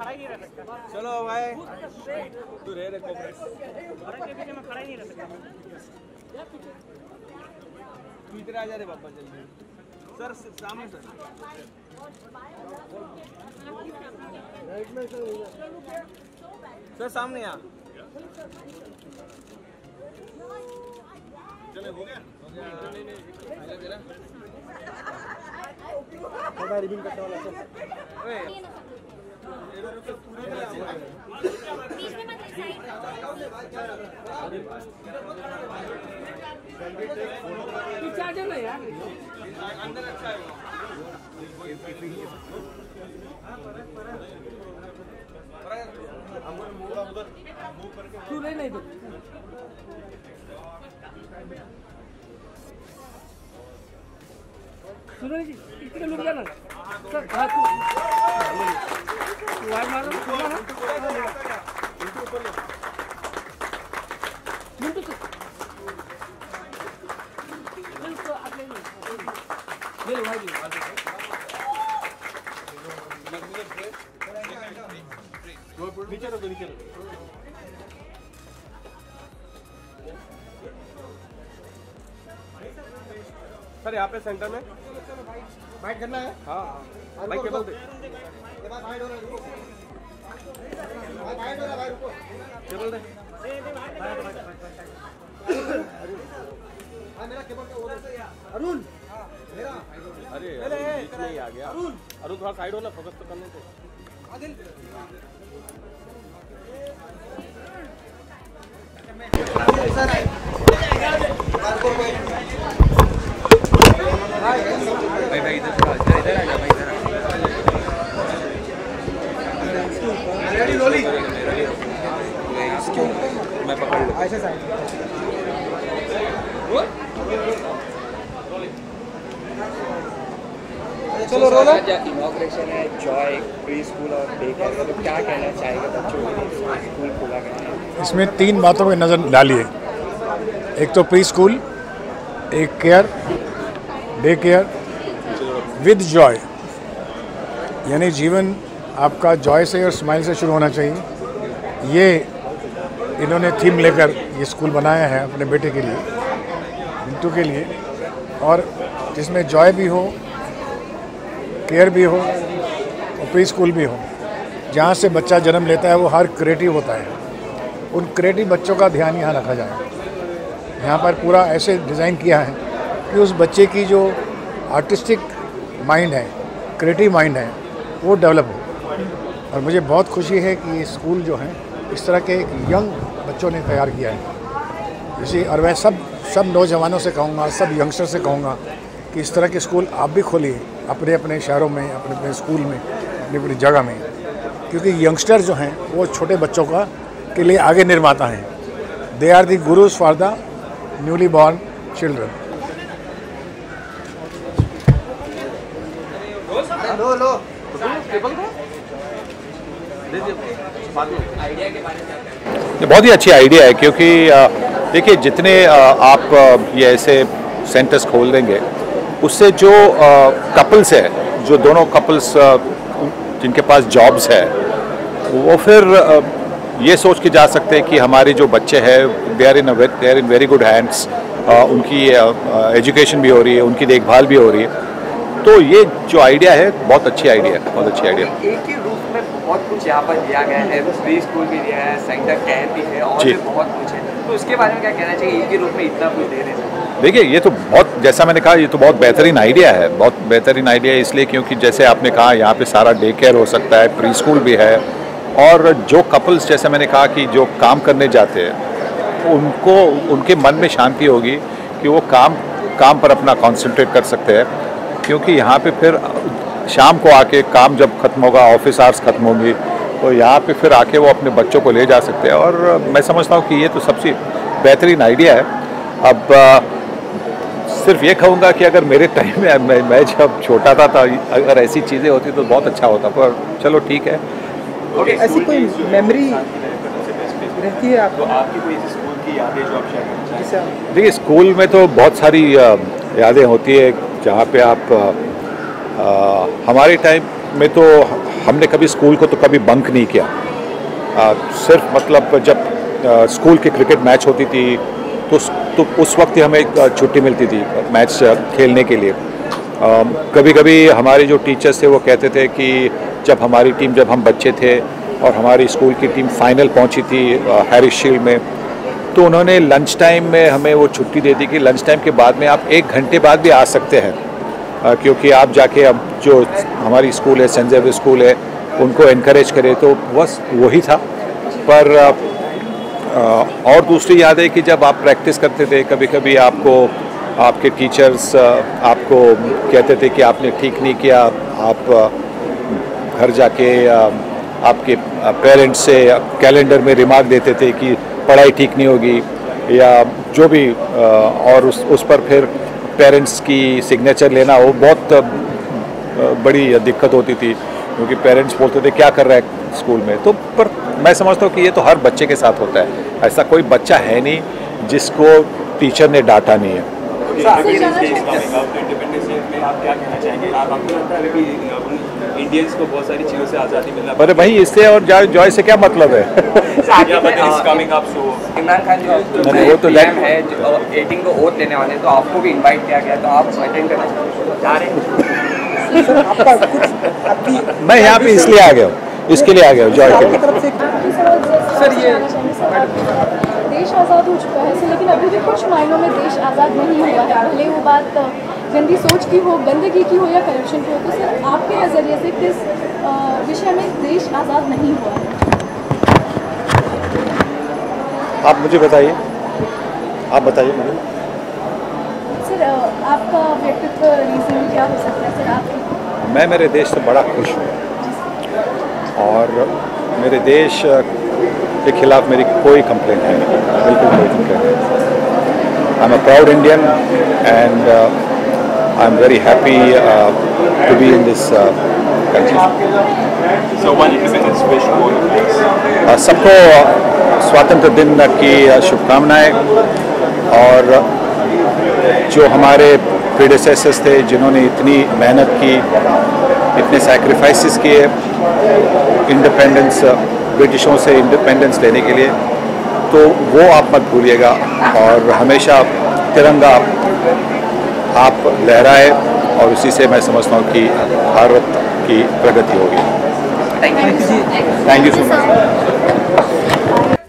खड़ा ही नहीं रह सकता। चलो भाई तू रह कोऑपरेट औरत के पीछे मैं खड़ा ही नहीं रह सकता। तू इधर आ जा रे बाबा जल्दी। सर सामने सर सर सामने आ। चले हो गया रिबन कटने वाला सर। अंदर अच्छा है तू नहीं दो सुनो जी इतने लोग जाना सर हाथ वाई मारो ले लो भाई नीचे लो नीचे लो सर यहाँ पे सेंटर में बाइट करना है। हाँ बाइक केबल दे केबल दे अरुण अरे बीच में ही आ गया। अरुण थोड़ा साइड हो ना फोकस तो करने से। भाई इधर आ जा भाई इधर रेडी रोली मैं पकड़ लूं ऐसे साइड चलो रोलो। इनॉग्रेशन है जॉय प्री स्कूल और डे केयर तो क्या कहना चाहेगा बच्चों को स्कूल खुला गया है। इसमें 3 बातों पर नज़र डालिए। एक तो प्री स्कूल, एक care, day care with joy, यानी जीवन आपका जॉय से और स्माइल से शुरू होना चाहिए। ये इन्होंने थीम लेकर ये स्कूल बनाया है अपने बेटे के लिए, मिंटू के लिए, और जिसमें जॉय भी हो, केयर भी हो और प्री स्कूल भी हो। जहाँ से बच्चा जन्म लेता है वो हर क्रिएटिव होता है, उन क्रिएटिव बच्चों का ध्यान यहाँ रखा जाए। यहाँ पर पूरा ऐसे डिज़ाइन किया है कि उस बच्चे की जो आर्टिस्टिक माइंड है, क्रिएटिव माइंड है, वो डेवलप हो। और मुझे बहुत खुशी है कि ये स्कूल जो है इस तरह के एक यंग बच्चों ने तैयार किया है इसी। और मैं सब नौजवानों से कहूँगा, सब यंगस्टर से कहूँगा कि इस तरह के स्कूल आप भी खोलिए अपने अपने शहरों में, अपने अपने स्कूल में, अपनी अपनी जगह में, क्योंकि यंगस्टर जो हैं वो छोटे बच्चों का के लिए आगे निर्माता हैं। They are the gurus for the newly born children. ये बहुत ही अच्छी आइडिया है, क्योंकि देखिए जितने आप ये ऐसे सेंटर्स खोल देंगे उससे जो कपल्स है, जो दोनों कपल्स जिनके पास जॉब्स है, वो फिर ये सोच के जा सकते हैं कि हमारे जो बच्चे हैं they are in very good hands, उनकी एजुकेशन भी हो रही है, उनकी देखभाल भी हो रही है। तो ये जो आइडिया है बहुत अच्छी आइडिया है, बहुत अच्छी आइडिया। एक ही रूप में बहुत कुछ यहाँ पर दिया गया है, प्री स्कूल भी दिया है, सेंटर केयर भी है और भी बहुत कुछ है, तो उसके बारे में क्या कहना चाहिए एक ही रूप में इतना कुछ दे रहे हैं? देखिए ये तो बहुत, जैसा मैंने कहा, ये तो बहुत बेहतरीन आइडिया है, बहुत बेहतरीन आइडिया है इसलिए क्योंकि जैसे आपने कहा यहाँ पे सारा डे केयर हो सकता है, प्री स्कूल भी है, और जो कपल्स जैसे मैंने कहा कि जो काम करने जाते हैं उनको उनके मन में शांति होगी कि वो काम पर अपना कॉन्सेंट्रेट कर सकते हैं, क्योंकि यहाँ पे फिर शाम को आके काम जब खत्म होगा, ऑफिस आवर्स खत्म होंगी, तो यहाँ पे फिर आके वो अपने बच्चों को ले जा सकते हैं। और मैं समझता हूँ कि ये तो सबसे बेहतरीन आइडिया है। अब सिर्फ ये कहूँगा कि अगर मेरे टाइम में मैं जब छोटा था अगर ऐसी चीज़ें होती तो बहुत अच्छा होता, पर चलो ठीक है। ऐसी कोई मेमोरी रहती है आपको? आपकी कोई स्कूल की यादें जो आप शेयर करना चाहें? देखिए स्कूल में तो बहुत सारी यादें होती है, जहाँ पे आप हमारे टाइम में तो हमने कभी स्कूल को तो कभी बंक नहीं किया। सिर्फ मतलब जब स्कूल की क्रिकेट मैच होती थी तो उस वक्त ही हमें छुट्टी मिलती थी मैच खेलने के लिए। कभी कभी हमारे जो टीचर्स थे वो कहते थे कि जब हमारी टीम, जब हम बच्चे थे और हमारी स्कूल की टीम फाइनल पहुंची थी हैरिस शील्ड में, तो उन्होंने लंच टाइम में हमें वो छुट्टी दे दी कि लंच टाइम के बाद में आप 1 घंटे बाद भी आ सकते हैं, क्योंकि आप जाके अब जो हमारी स्कूल है, सेंट जेवियर स्कूल है, उनको इनकरेज करें। तो बस वही था। पर और दूसरी याद है कि जब आप प्रैक्टिस करते थे, कभी कभी आपको आपके टीचर्स आपको कहते थे कि आपने ठीक नहीं किया, आप घर जाके आपके पेरेंट्स से कैलेंडर में रिमार्क देते थे कि पढ़ाई ठीक नहीं होगी या जो भी, और उस पर फिर पेरेंट्स की सिग्नेचर लेना वो बहुत बड़ी दिक्कत होती थी, क्योंकि पेरेंट्स बोलते थे क्या कर रहा है स्कूल में। तो पर मैं समझता हूँ कि ये तो हर बच्चे के साथ होता है, ऐसा कोई बच्चा है नहीं जिसको टीचर ने डांटा नहीं है। इंडियंस को बहुत सारी चीज़ों से आज़ादी मिलना। अरे भाई, इससे और जॉय से क्या मतलब है? इमरान खान जो वो तो PM है, 18 को वोट देने वाले, तो आपको भी इनवाइट किया गया, तो आप अटेंड करना चाह रहे हैं? मैं यहाँ पे इसलिए आ गया हूँ, इसके लिए आ गया हूँ, जॉय के लिए। सर ये देश आज़ाद हो चुका है, लेकिन अभी भी कुछ मायनों में देश आज़ाद नहीं हुआ है, भले वो बात गंदी सोच की हो, गंदगी की हो या करप्शन की हो। तो सर आपके नज़रिए से किस विषय में देश आज़ाद नहीं हुआ है? आप मुझे बताइए, आप बताइए मुझे। सर आपका व्यक्तित्व रीज़न क्या हो सकता है? सर आप मैं मेरे देश से बड़ा खुश हूँ और मेरे देश के खिलाफ मेरी कोई कंप्लेंट है नहीं, बिल्कुल कोई कंप्लेंट नहीं। I am a proud Indian and I am very happy to be in this country. सबको स्वतंत्र दिन की शुभकामनाएं। और जो हमारे प्रीडेसेसर्स थे जिन्होंने इतनी मेहनत की, इतने सैक्रिफाइसेस किए इंडिपेंडेंस, ब्रिटिशों से इंडिपेंडेंस लेने के लिए, तो वो आप मत भूलिएगा और हमेशा तिरंगा आप लहराए, और उसी से मैं समझता हूँ कि भारत की प्रगति होगी। Thank you. Thank you so much.